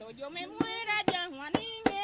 yo me muera ya, Juanine.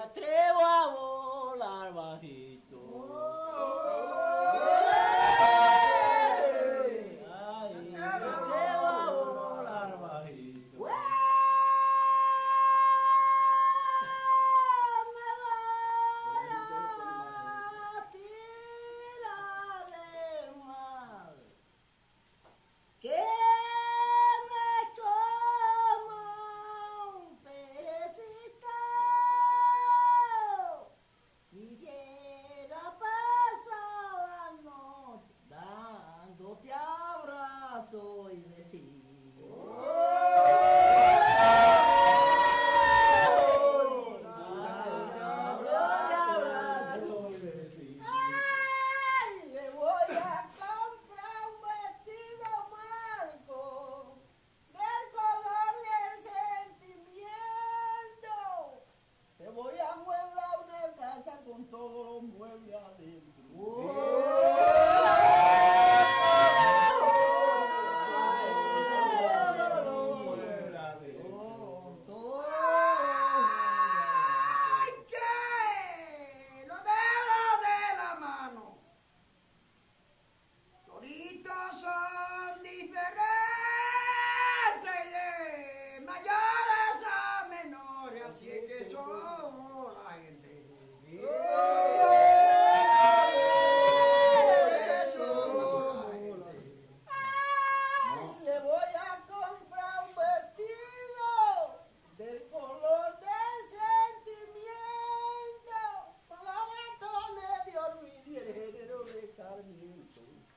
atrevo a volar bajito. Ay, me atrevo a volar bajito. Dándote abrazo y decir ¡Ay! Le voy a comprar un vestido marco del color del sentimiento. Te voy a mueblar una casa con todos los muebles adentro. ¡Ay, qué! Los dedos de la mano. Toditos son diferentes de mayores a menores, así es que somos la gente. Somos la gente. ¡Ay! Le voy a comprar un vestido del color del sentimiento, con los botones de olvido y el género de Sarmiento.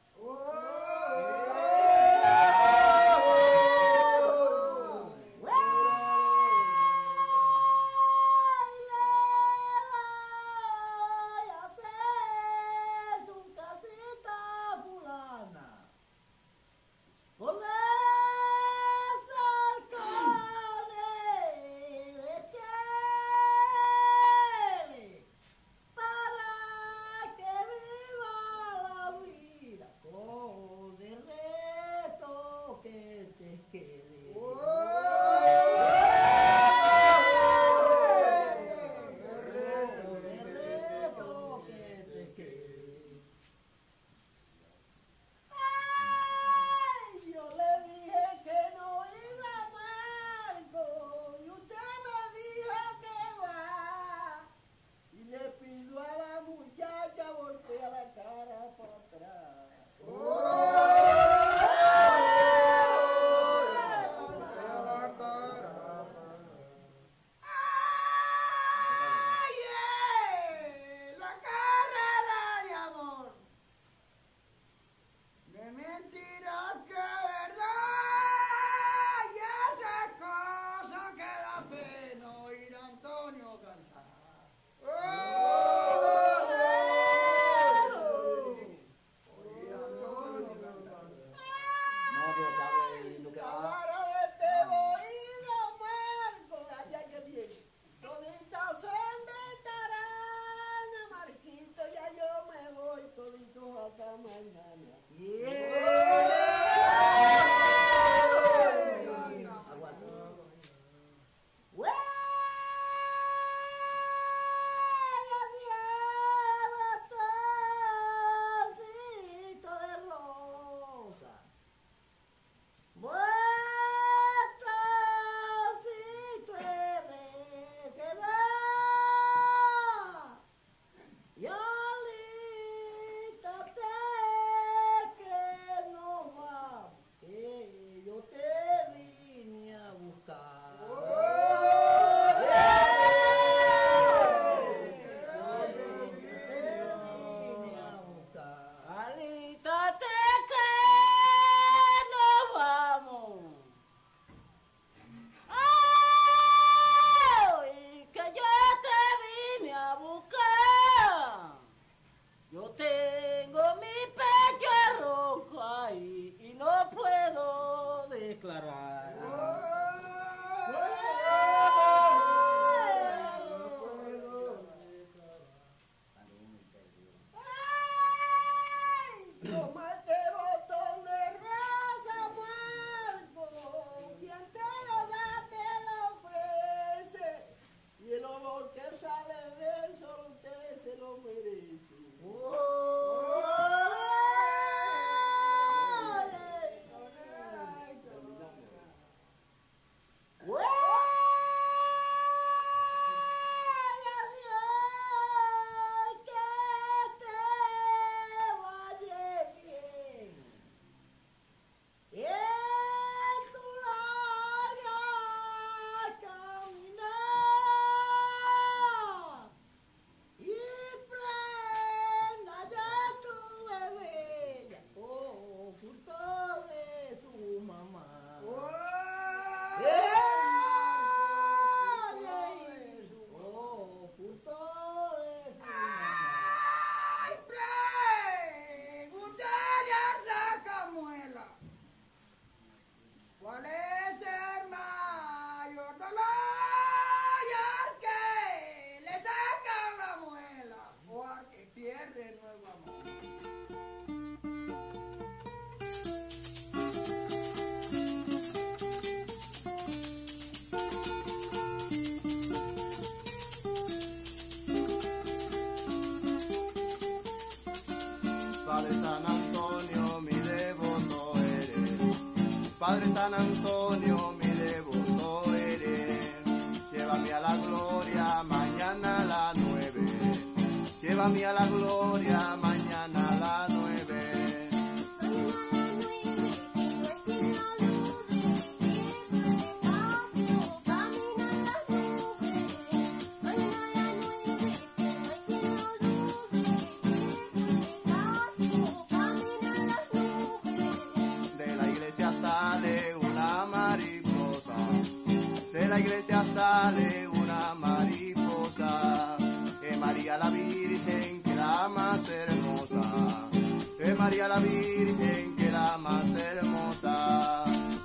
voy a hacer su casita fulana con arcones de piel para que viva la vida con el reto que te quede. El reto que te quede. ¡Ay! Yo le dije que no iba Marco y usted me dijo que va. Y le pido a la muchacha voltea la cara para atrás. ¡Ay! La carrera de amor. De mentiras que verdad, y esas cosas que da pena oír a Antonio cantar. Oír a Antonio cantar. No, que está bueno, que La va. vara de este oído, Marco, allá que viene. Toditas son de tarana, Marquito, ya yo me voy, toditos hasta mañana. Aguanta. Padre San Antonio, mi devoto eres. Llévame a la gloria mañana a las 9. Llévame a la gloria mañana a las 9. De la iglesia sale una mariposa, es María la Virgen que la más hermosa, es María la Virgen que la más hermosa.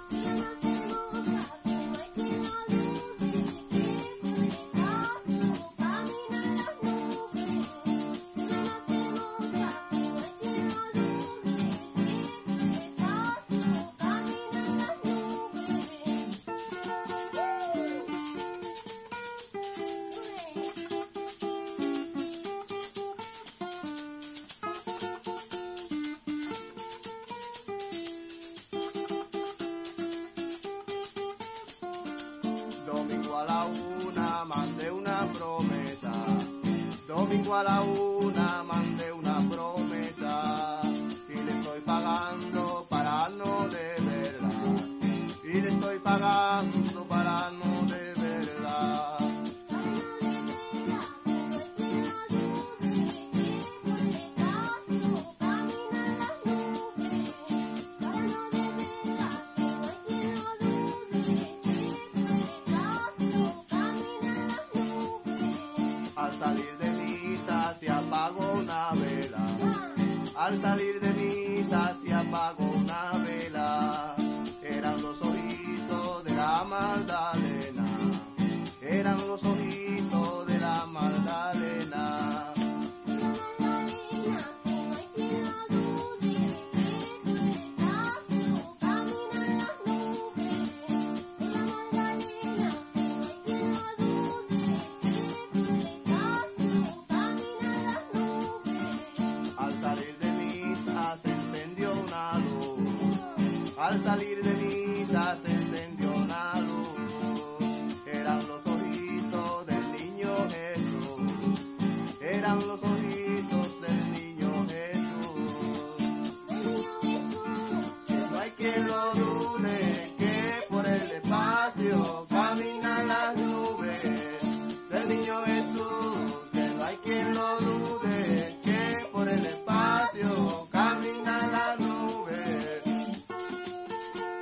Domingo a la 1 mandé una promesa, domingo a la 1 mandé una promesa, y le estoy pagando para no deberla, y le estoy pagando para no deberla. Al salir de misa se apagó una vela, al salir de misa se apagó una vela, eran los ojitos de la Magdalena, eran los ojitos de la Magdalena. Al salir de misa se encendió una luz, al salir de misa se encendió una luz, eran los ojitos del niño Jesús, eran los ojitos del niño Jesús. No hay quien lo dude que por el espacio caminan las nubes del niño Jesús, que no hay quien lo dude que por el espacio caminan las nubes.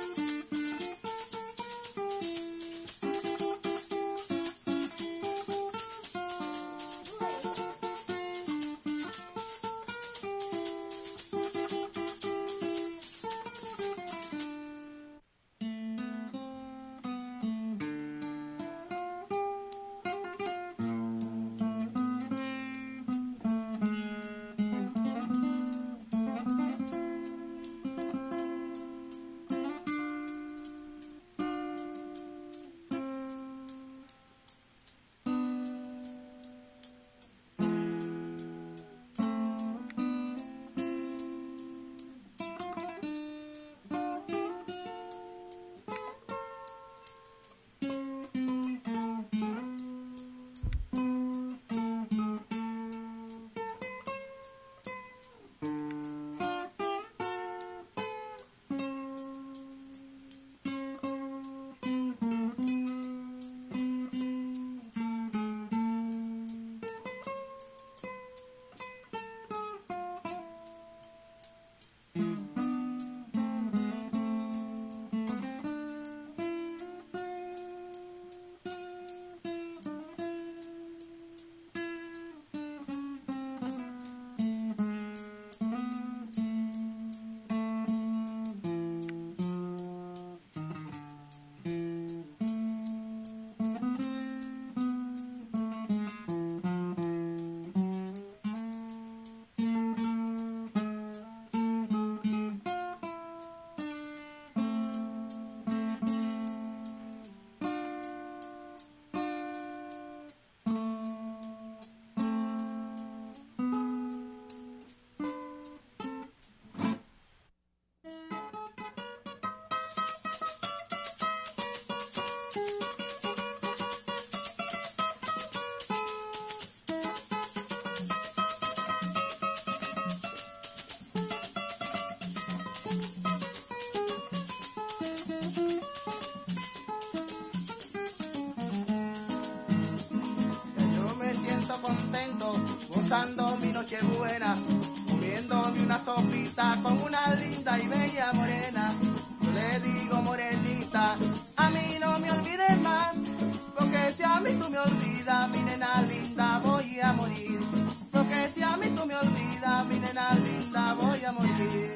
tú me olvidas, mi nena linda, voy a morir. Porque si a mí tú me olvidas, mi nena linda, voy a morir.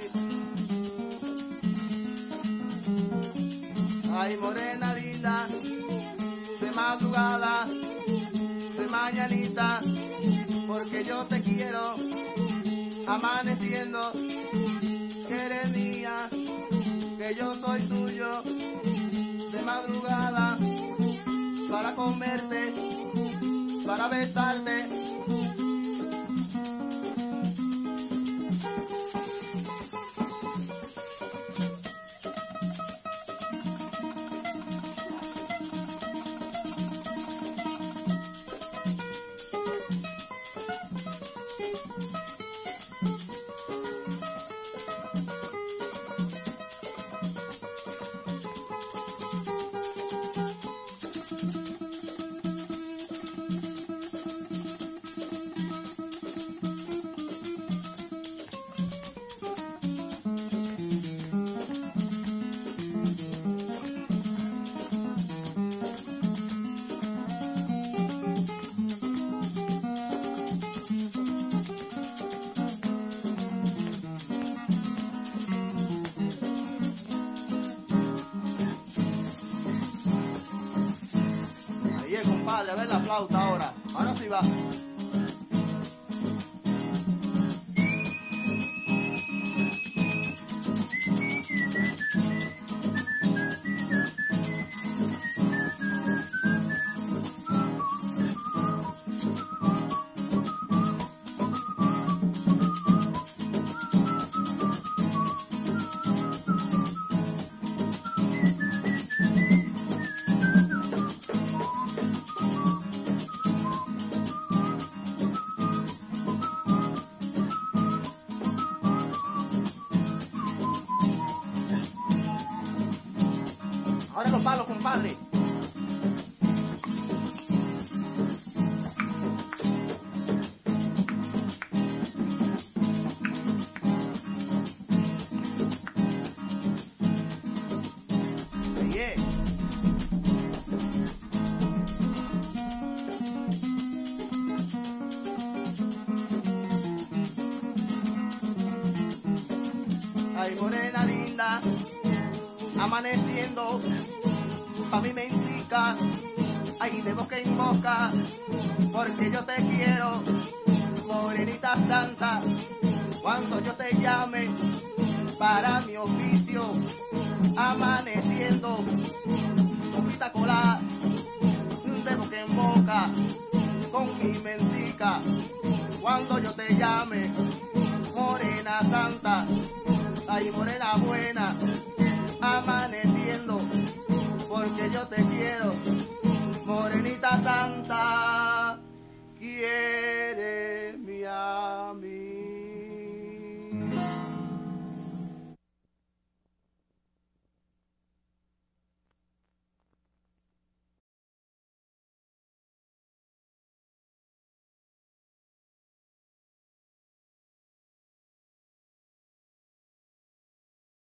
Ay, morena linda, de madrugada, de mañanita, porque yo te quiero, amaneciendo, que eres mía, que yo soy tuyo, de madrugada, para comerte, para besarte. Compadre, a ver la flauta ahora. Ahora sí va. Ahora los palos, compadre. Yeah. Ay, morena linda, amaneciendo, pa' mí me indica, ay, de boca en boca, porque yo te quiero, morenita santa, cuando yo te llame, para mi oficio, amaneciendo, boquita colada, de boca en boca, con mi mentica, cuando yo te llame, morena santa, ay, morena buena, amaneciendo, porque yo te quiero, morenita santa, quiero.